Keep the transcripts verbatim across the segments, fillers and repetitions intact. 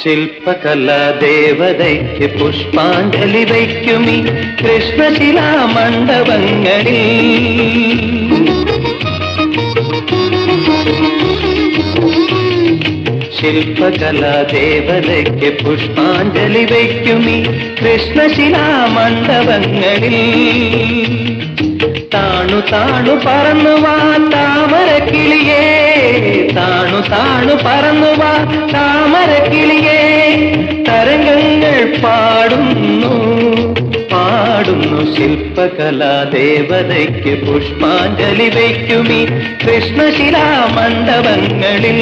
ശില്പകലാ ദേവതയ്ക്ക് പുഷ്പാഞ്ജലി വയ്ക്കുമീ കൃഷ്ണശിലാ മണ്ഡപങ്ങളിൽ. ശില്പകലാ ദേവതയ്ക്ക് പുഷ്പാഞ്ജലി വയ്ക്കുമീ കൃഷ്ണശിലാ മണ്ഡപങ്ങളിൽ. താണു താണു പറന്നുവാ താമരക്കിളിയേ, താണു താണു പറന്നുവാ താമരക്കിളിയേ, തരംഗങ്ങൾ പാടുന്നു പാടുന്നു ശില്പകലാ ദേവതയ്ക്ക് പുഷ്പാഞ്ജലി വയ്ക്കുമീ കൃഷ്ണശിലാ മണ്ഡപങ്ങളിൽ.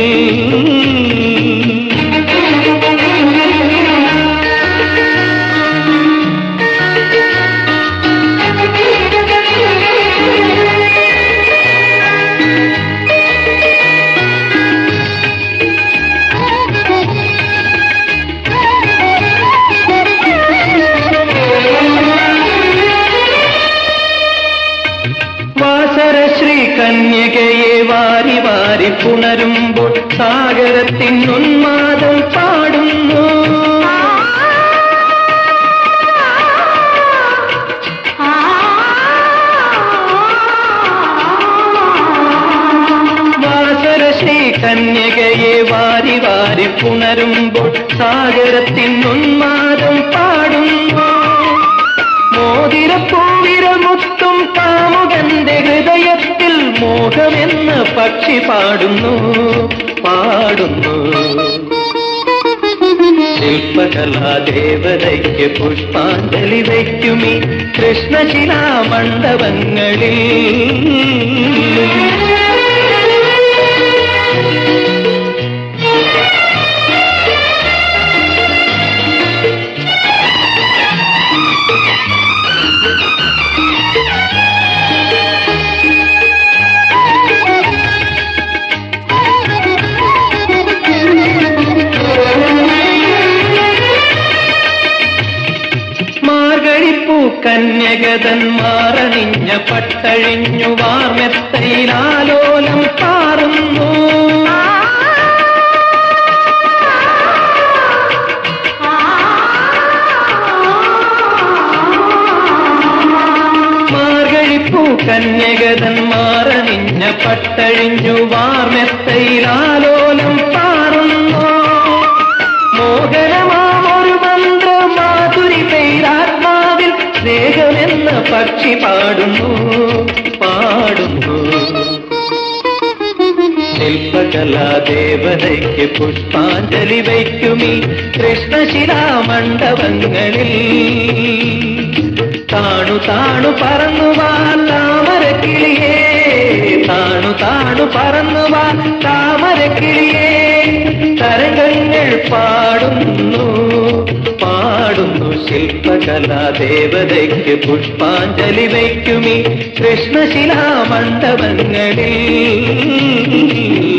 കന്യകയെ വാരി വാരി പുണരുമ്പോൾ സാഗരത്തിൻ ഉന്മാദം പാടുന്നു. വാസരശ്രീ കന്യകയെ വാരി വാരി പുണരുമ്പോൾ സാഗരത്തിൻ ഉന്മാദം പാടുന്നു. മോതിരപ്പൂവിരമുത്തും കാമുകന്റെ ഹൃദയത്തിൽ മോഹമെന്ന പക്ഷി പാടുന്നു പാടുന്നു. ശില്പകലാ ദേവതയ്ക്ക് പുഷ്പാഞ്ജലി വയ്ക്കുമീ കൃഷ്ണശിലാ മണ്ഡപങ്ങളിൽ. കന്യകതന്മാരണിഞ്ഞ പട്ടഴിഞ്ഞു വാർമെത്തയിലാലോലം പാറുന്നു. മാർഗഴിപ്പൂ കന്യകതന്മാരണിഞ്ഞ പട്ടഴിഞ്ഞു വാർമെത്തയിലാലോലം പാറുന്നു. മോഹനമാമൊരു മന്ത്രമാധുരി പെയ്താത്മാവിൽ സ്നേഹമെന്ന പക്ഷി പാടുന്നു പാടുന്നു. ശില്പകലാ ദേവതയ്ക്ക് പുഷ്പാഞ്ജലി വയ്ക്കുമീ കൃഷ്ണശിലാ മണ്ഡപങ്ങളിൽ. താണു താണു പറന്നുവാ താമരക്കിളിയേ, താണു താണു പറന്നുവാ താമരക്കിളിയേ, തരംഗങ്ങൾ പാടുന്നു പാടുന്നു ശില്പകലാ ദേവതയ്ക്ക് പുഷ്പാഞ്ജലി വയ്ക്കുമീ കൃഷ്ണശിലാ മണ്ഡപങ്ങളിൽ.